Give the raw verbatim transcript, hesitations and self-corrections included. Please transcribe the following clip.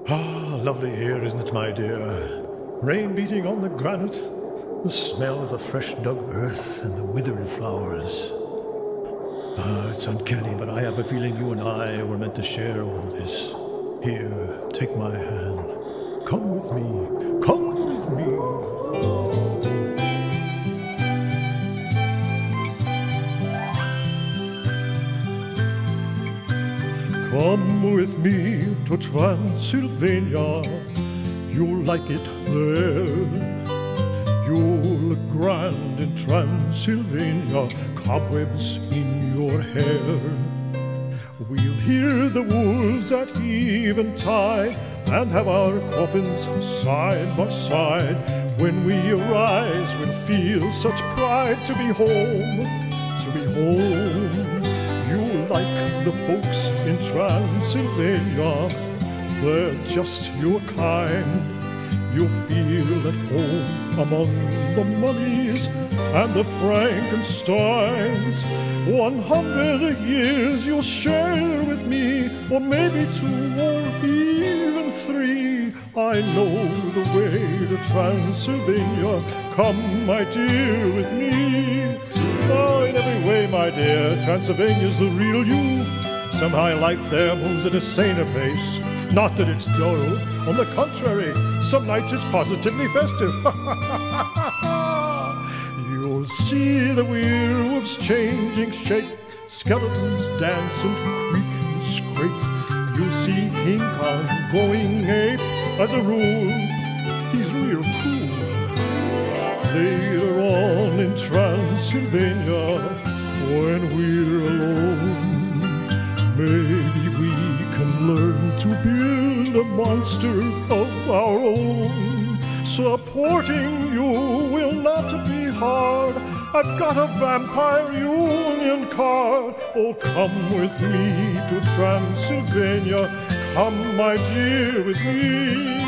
Ah, lovely here, isn't it, my dear? Rain beating on the granite, the smell of the fresh dug earth and the withered flowers. Ah, it's uncanny, but I have a feeling you and I were meant to share all this. Here, take my hand. Come with me. Come with me. Come with me to Transylvania. You'll like it there. You'll look grand in Transylvania, cobwebs in your hair. We'll hear the wolves at eventide and have our coffins side by side. When we arise, we'll feel such pride to be home, to be home. You'll like the folks in Transylvania, they're just your kind. You'll feel at home among the mummies and the Frankensteins. One hundred years you'll share with me, or maybe two or even three. I know the way to Transylvania. Come, my dear, with me. Oh, in every way, my dear, Transylvania's the real you. Somehow life there moves at a saner pace. Not that it's dull, on the contrary, some nights it's positively festive. You'll see the werewolves changing shape, skeletons dance and creak and scrape. You'll see King Kong going ape. As a rule, he's real cool. Later on in Transylvania, when we're alone, maybe we can learn to build a monster of our own. Supporting you will not be hard. I've got a vampire union card. Oh, come with me to Transylvania. Come, my dear, with me.